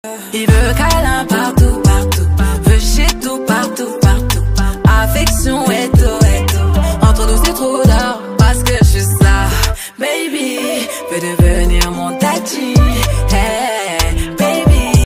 Il veut câlin partout, partout. Veut chez tout, partout, partout. Affection et tout, et tout. Entre nous c'est trop d'or, parce que je suis ça. Baby, peut devenir mon tati.